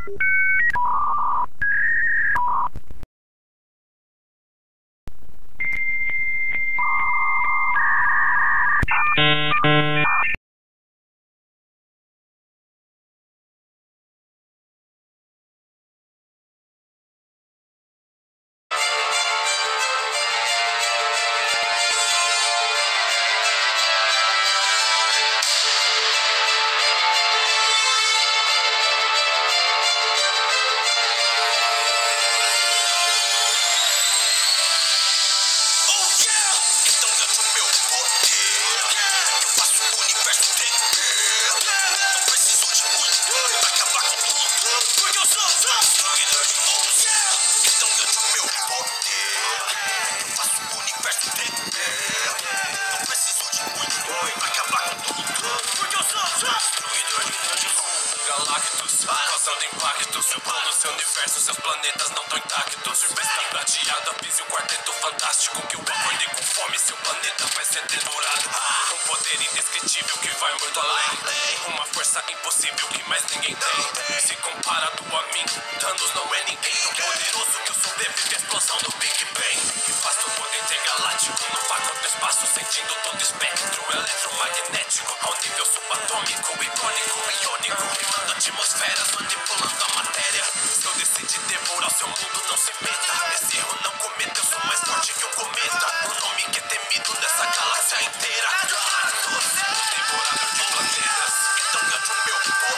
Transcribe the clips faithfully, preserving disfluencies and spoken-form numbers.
Galactus, causando impactos. No seu universo, seus planetas não tão intactos. Besta prateada, pise o quarteto fantástico. Que eu acordei com fome, seu planeta vai ser devorado. Um poder indescritível que vai muito além. Uma força impossível que mais ninguém tem. Se comparado a mim, Thanos não é ninguém. Tão poderoso que eu sobrevivi à explosão do Big Bang. Que faz todo mundo intergaláctico no vácuo do espaço, sentindo todo espectro eletromagnético. Ao nível subatômico, icônico, iônico. Rimando atmosferas, manipulando a matéria. Se eu decidir devorar seu mundo, não se meta. Esse erro não cometa, eu sou mais forte que o cometa. O nome que é temido nessa galáxia inteira. Galactus, devorador de planetas. Então ganho meu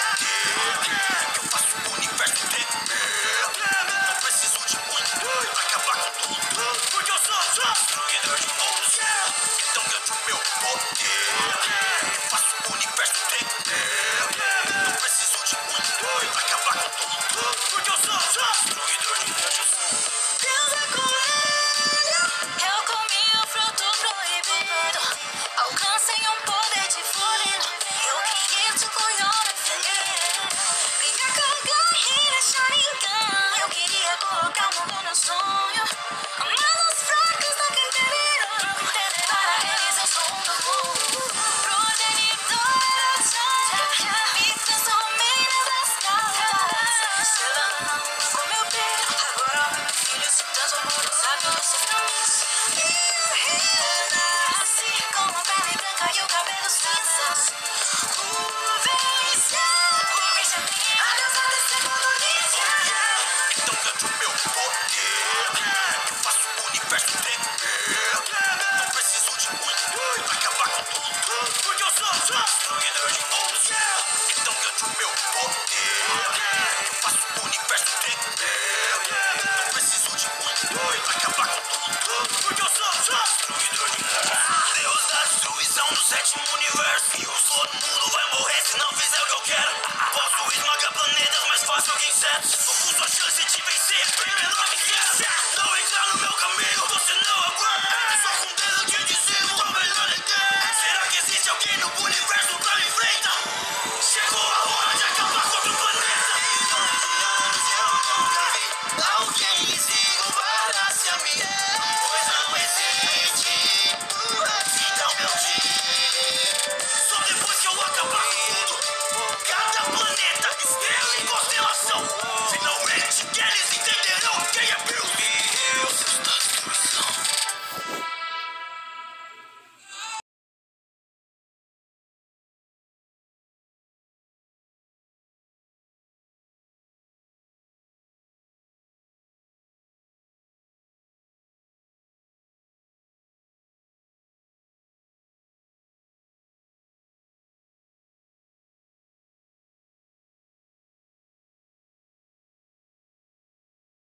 poder, que eu faço o universo tremer. Não preciso de muito pra acabar com tudo, porque eu sou destruidor de mundos. Então ganho meu poder, que eu faço o universo tremer. Não preciso de muito pra acabar com tudo, porque eu sou destruidor de mundos. Deus é coelho, eu comi o fruto proibido. Alcancei um poder divino. Eu queria te colher minha carreira Sharingan. Eu queria colocar o mundo no sonho. Mas os fracos não queriam entender. Para eles eu sou um novo progenitor da Terra. Me transformei nas escalas, selando a lua com meu pelo. Agora meu filho se transformou no sábio dos seus caminhos. Nasci com a pele branca e o cabelo cinzas. O vencedor, esse é minha. Adeus a desse mundo ninja. Então ganho meu poder, que eu faço o universo tremer. Não preciso de muito pra acabar com tudo, porque eu sou destruidor de mundos. Então ganho meu poder, que eu faço o universo tremer. Não preciso de muito pra acabar com tudo, porque eu sou destruidor de mundos. Deus da destruição do sétimo universo. E o todo mundo vai morrer se não fizer o que eu quero. Posso esmagar planetas mais fácil que insetos. Ocupo a chance de vencer, bem menor que essa. Não entrar no meu caminho.